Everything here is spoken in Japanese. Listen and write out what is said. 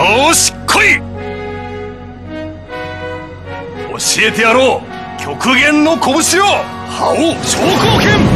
よし来い。教えてやろう極限の拳を覇王昇降拳。